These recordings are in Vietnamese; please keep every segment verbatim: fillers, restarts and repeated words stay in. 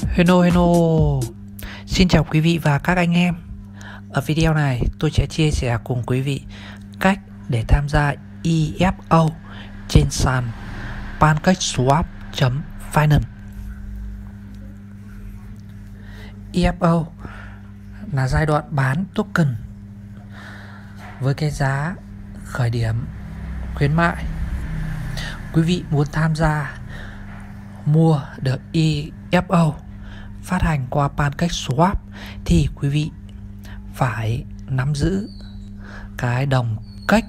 Hello hello. Xin chào quý vị và các anh em. Ở video này tôi sẽ chia sẻ cùng quý vị cách để tham gia e ép o trên sàn PancakeSwap chấm Finance. e ép o là giai đoạn bán token với cái giá khởi điểm khuyến mại. Quý vị muốn tham gia mua được e ép o phát hành qua PancakeSwap thì quý vị phải nắm giữ cái đồng cách,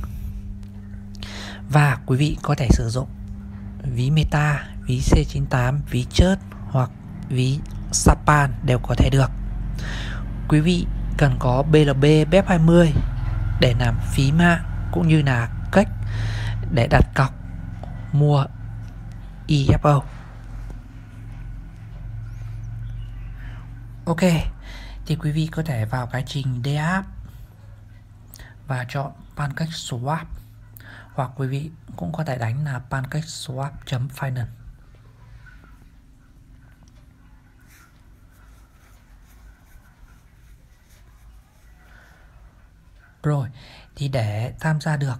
và quý vị có thể sử dụng ví Meta, ví C chín tám, ví chớt hoặc ví Sapan đều có thể được. Quý vị cần có bê lờ bê B E P hai mươi để làm phí mạng cũng như là cách để đặt cọc mua e ép o. Ok, thì quý vị có thể vào cái trình D app và chọn PancakeSwap, hoặc quý vị cũng có thể đánh là PancakeSwap chấm Finance. Rồi, thì để tham gia được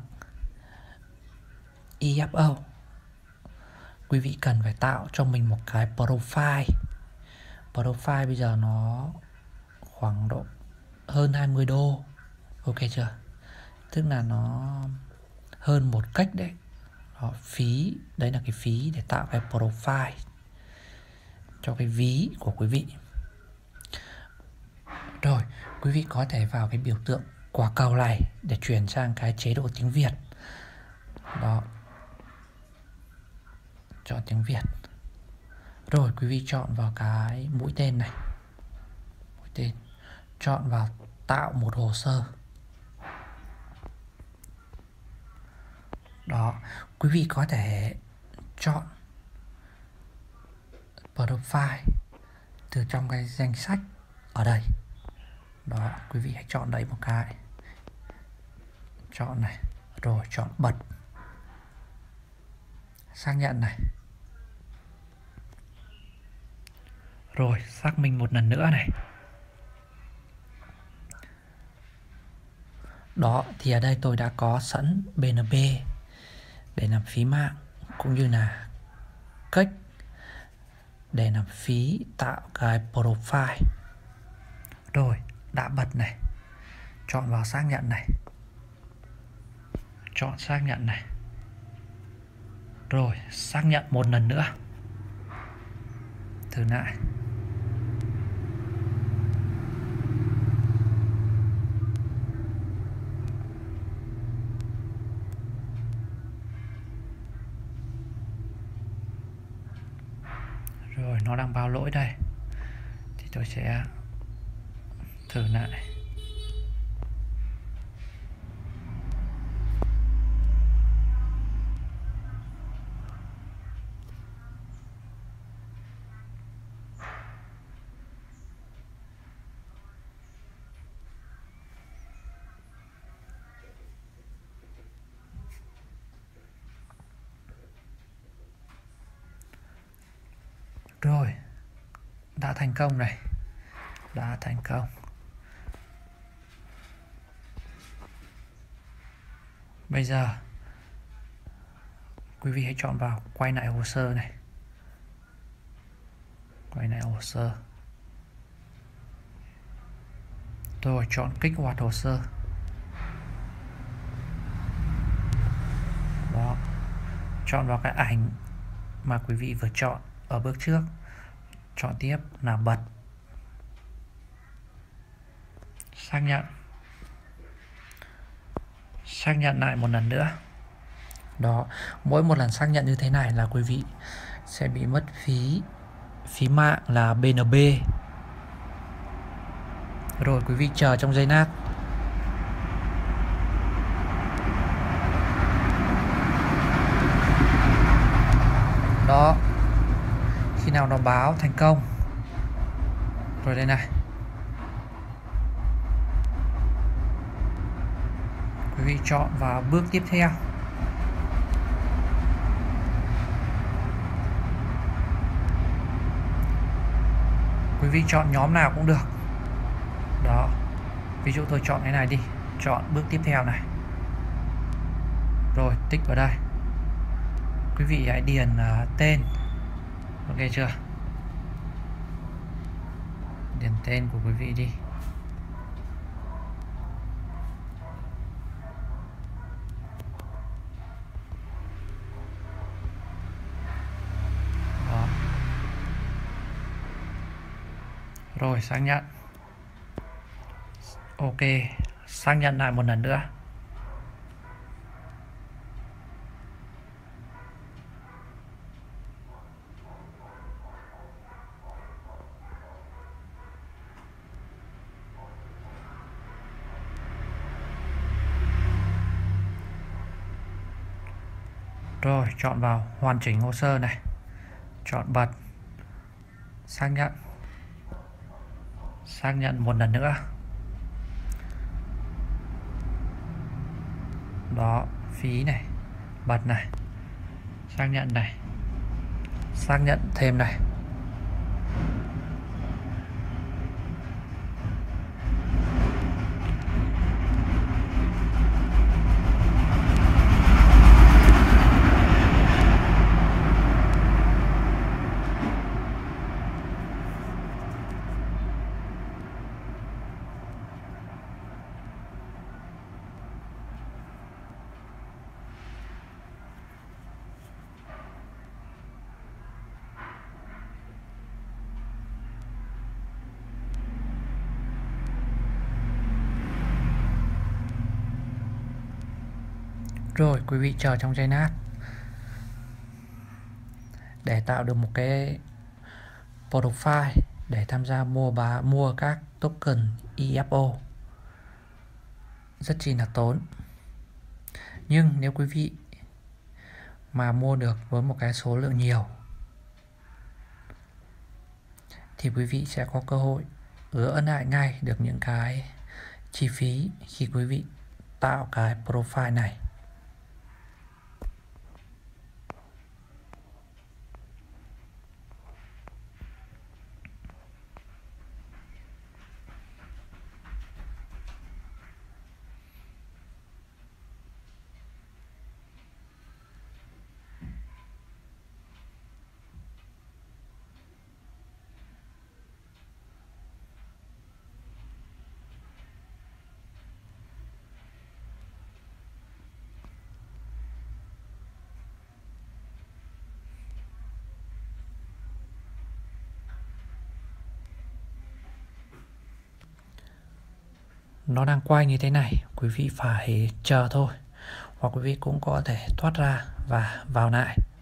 e ép o, quý vị cần phải tạo cho mình một cái profile. Profile bây giờ nó khoảng độ hơn hai mươi đô. Ok chưa? Tức là nó hơn một cách đấy. Đó, phí, đấy là cái phí để tạo cái profile cho cái ví của quý vị. Rồi, quý vị có thể vào cái biểu tượng quả cầu này để chuyển sang cái chế độ tiếng Việt. Đó. Chọn tiếng Việt. Rồi, quý vị chọn vào cái mũi tên này. Mũi tên. Chọn vào tạo một hồ sơ. Đó, quý vị có thể chọn profile từ trong cái danh sách ở đây. Đó, quý vị hãy chọn đây một cái. Chọn này. Rồi chọn bật. Xác nhận này. Rồi xác minh một lần nữa này. Đó, thì ở đây tôi đã có sẵn bê en bê để làm phí mạng cũng như là cách để làm phí tạo cái profile. Rồi, đã bật này. Chọn vào xác nhận này. Chọn xác nhận này. Rồi, xác nhận một lần nữa. Thử lại. Rồi, nó đang báo lỗi đây. Thì tôi sẽ thử lại. Rồi, đã thành công này. Đã thành công. Bây giờ quý vị hãy chọn vào quay lại hồ sơ này. Quay lại hồ sơ. Rồi chọn kích hoạt hồ sơ. Đó. Chọn vào cái ảnh mà quý vị vừa chọn ở bước trước. Chọn tiếp là bật. Xác nhận. Xác nhận lại một lần nữa. Đó, mỗi một lần xác nhận như thế này là quý vị sẽ bị mất phí phí mạng là bê en bê. Rồi quý vị chờ trong giây lát. Đó, khi nào nó báo thành công. Rồi đây này. Quý vị chọn vào bước tiếp theo. vị chọn nhóm nào cũng được. Đó, ví dụ tôi chọn cái này đi, chọn bước tiếp theo này, rồi tích vào đây. Quý vị hãy điền uh, tên, ok chưa? Điền tên của quý vị đi. Đó. Rồi xác nhận. Ok, xác nhận lại một lần nữa. Rồi, chọn vào hoàn chỉnh hồ sơ này, chọn bật, xác nhận, xác nhận một lần nữa. Đó, phí này, bật này, xác nhận này, xác nhận thêm này. Rồi quý vị chờ trong giây lát để tạo được một cái profile để tham gia mua bà mua các token i ép o. Rất chi là tốn. Nhưng nếu quý vị mà mua được với một cái số lượng nhiều thì quý vị sẽ có cơ hội gỡ lại ngay được những cái chi phí khi quý vị tạo cái profile này. Nó đang quay như thế này, quý vị phải chờ thôi, hoặc quý vị cũng có thể thoát ra và vào lại.